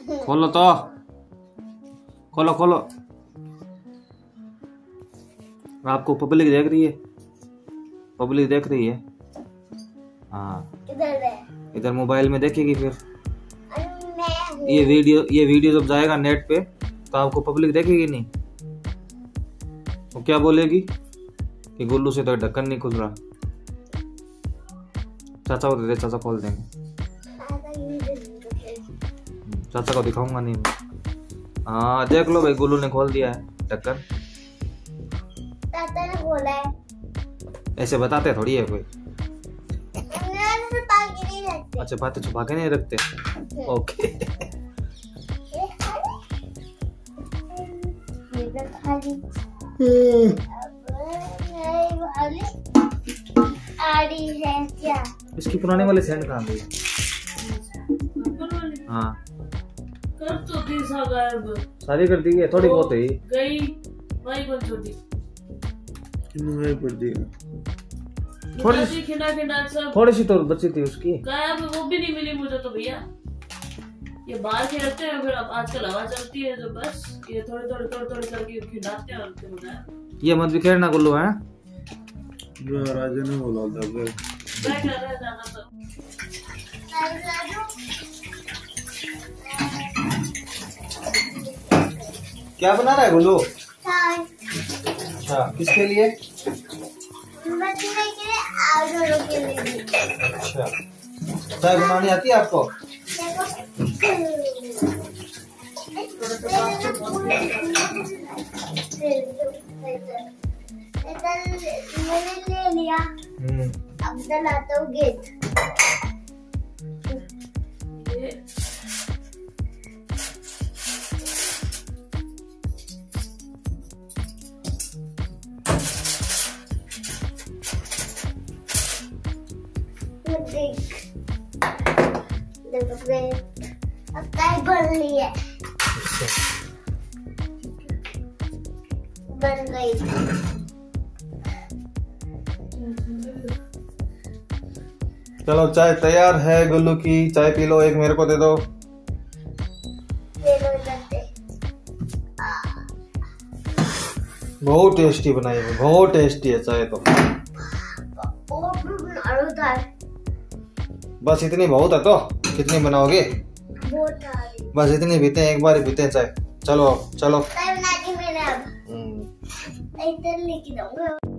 खोलो तो, खोलो खोलो। आपको पब्लिक देख रही है, पब्लिक देख रही है। हाँ इधर मोबाइल में देखेगी फिर। ये वीडियो जब जाएगा नेट पे तो आपको पब्लिक देखेगी नहीं। वो क्या बोलेगी कि गुल्लू से तो ढक्कन नहीं खुल रहा। चाचा को दे दे, चाचा खोल देंगे। चाचा को दिखाऊंगा नहीं। हाँ देख लो भाई, गुल्लू ने खोल दिया है ढक्कन। चाचा ने खोला है। ऐसे बताते थोड़ी है कोई। अच्छा बातें छुपा के नहीं रखते। ओके। इसकी पुराने वाले सैंड कहाँ गई? हाँ कर तो थी गायब, सारी कर दी है, थोड़ी बहुत है गई भाई कौन छोटी पड़ दी। थोड़ी सी तो बची थी उसकी, गायब, वो भी नहीं मिली मुझे तो भैया। ये बाहर के रखते हैं, फिर अब आजकल हवा चलती है जो बस ये थोड़ी थोड़ी करके खिलाते हैं और फिर गायब। ये मत बिखेरना गुल्लू है। जो राजा ने बोला था जाना तो क्या बना रहा है गुल्लू? अच्छा किसके लिए? अच्छा चाय बनानी आती है आपको? मैंने ले लिया, अब डलाता हूँ गेट। बन रही है, बन गई। चलो चाय तैयार है गुल्लू की, चाय पी लो। एक मेरे को दे दो। बहुत टेस्टी बनाई है, बहुत टेस्टी है चाय तो। बस इतनी बहुत है तो कितनी बनाओगे? बस इतनी पीते हैं, एक बार ही पीते हैं चाय। चलो चलो चाय बना के मैंने अब इधर लेके जाऊंगा।